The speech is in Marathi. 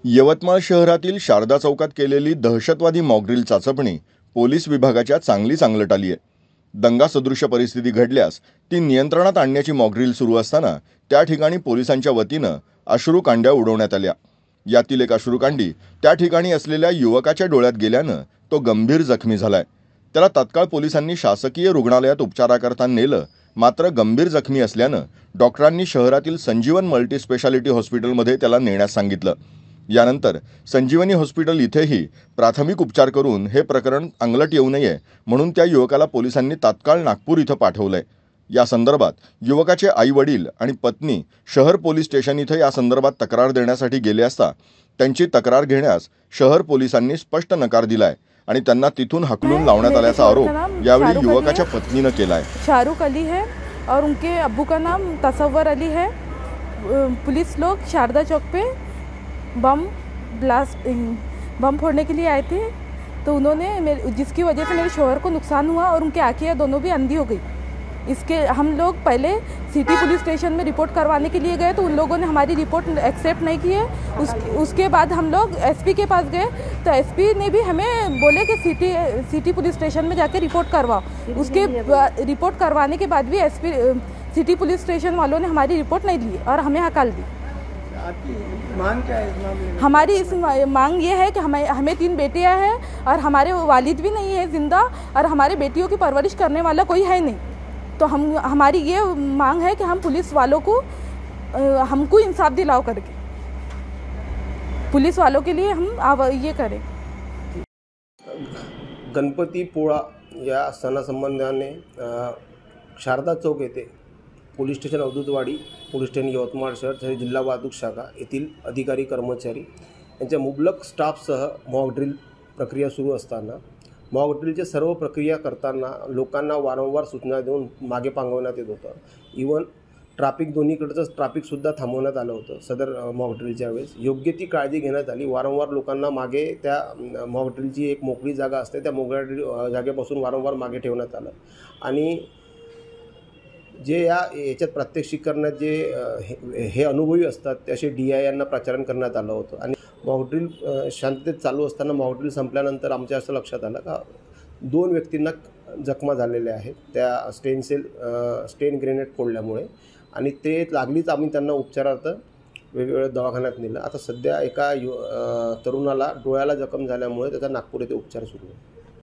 यवतमाळ शहरातील शारदा चौकात केलेली दहशतवादी मॉकड्रिल चाचपणी पोलीस विभागाच्या चांगलीच आली आहे. दंगासदृश परिस्थिती घडल्यास ती नियंत्रणात आणण्याची मॉकड्रिल सुरू असताना त्या ठिकाणी पोलिसांच्या वतीनं अश्रूकांड्या उडवण्यात आल्या. यातील एक अश्रूकांडी त्या ठिकाणी असलेल्या युवकाच्या डोळ्यात गेल्यानं तो गंभीर जखमी झालाय. त्याला तत्काळ पोलिसांनी शासकीय रुग्णालयात उपचाराकरता नेलं, मात्र गंभीर जखमी असल्यानं डॉक्टरांनी शहरातील संजीवन मल्टीस्पेशालिटी हॉस्पिटलमध्ये त्याला नेण्यास सांगितलं. यानंतर संजीवनी हॉस्पिटल इथेही प्राथमिक उपचार करून हे प्रकरण अंगलट येऊ नये म्हणून त्या युवकाला पोलिसांनी तात्काळ नागपूर इथं पाठवलंय. या संदर्भात युवकाचे आई वडील आणि पत्नी शहर पोलीस स्टेशन इथं या संदर्भात तक्रार देण्यासाठी गेले असता त्यांची तक्रार घेण्यास शहर पोलिसांनी स्पष्ट नकार दिलाय आणि त्यांना तिथून हकलून लावण्यात आल्याचा आरोप यावेळी युवकाच्या पत्नीनं केलाय. शाहरुख अली है और उनके अब्बू का नाम तसव्वर अली है. पुलिस लोग शारदा चौक पे बम फोड़ने के लिए आए थे, तो उन्होंने जिसकी वजह से मेरे शौहर को नुकसान हुआ और उनकी आंखें दोनों भी अंधी हो गई. इसके हम लोग पहले सिटी पुलिस स्टेशन में रिपोर्ट करवाने के लिए गए, तो उन लोगों ने हमारी रिपोर्ट एक्सेप्ट नहीं की है. उसके बाद हम लोग एसपी के पास गए, तो एसपी ने भी हमें बोले कि सिटी पुलिस स्टेशन में जाके रिपोर्ट करवाओ. उसके रिपोर्ट करवाने के बाद भी एसपी सिटी पुलिस स्टेशन वालों ने हमारी रिपोर्ट नहीं ली और हमें हकाल दी. आपकी मांग क्या है इस मामले में? हमारी इस मांग ये है कि हमें 3 बेटियां हैं और हमारे वालिद भी नहीं है जिंदा और हमारे बेटियों की परवरिश करने वाला कोई है नहीं. तो हमारी ये मांग है कि हम पुलिस वालों को हमको इंसाफ दिलाओ करके पुलिस वालों के लिए हम ये करें. गणपतीपोळा या सणासंबंधाने शारदा चौक येथे police station Avdhutwadi, police station Yavatmal शहर तसेच जिल्हा वाहतूक शाखा येथील अधिकारी कर्मचारी यांच्या मुबलक स्टाफसह मॉकड्रिल प्रक्रिया सुरू असताना मॉकड्रिलच्या सर्व प्रक्रिया करताना लोकांना वारंवार सूचना देऊन मागे पांगवण्यात येत होतं. इवन ट्रॅफिक दोन्हीकडचंच ट्रॅफिकसुद्धा थांबवण्यात आलं होतं. सदर मॉकड्रिलच्या वेळेस योग्य ती काळजी घेण्यात आली. वारंवार लोकांना मागे त्या मॉकड्रिलची एक मोकळी जागा असते, त्या मोकळ्या जागेपासून वारंवार मागे ठेवण्यात आलं आणि जे याच्यात प्रात्यक्षिक करण्यात जे हे अनुभवी असतात त्याचे DI यांना प्रचारण करण्यात आलं होतं. आणि मॉकड्रिल शांततेत चालू असताना मॉकड्रिल संपल्यानंतर आमच्या असं लक्षात आलं का 2 व्यक्तींना जखमा झालेल्या आहेत त्या स्टेन ग्रेनेड फोडल्यामुळे आणि ते लागलीच आम्ही त्यांना उपचारार्थ वेगवेगळ्या दवाखान्यात नेलं. आता सध्या एका तरुणाला डोळ्याला जखम झाल्यामुळे त्याचा नागपूर येथे उपचार सुरू आहे.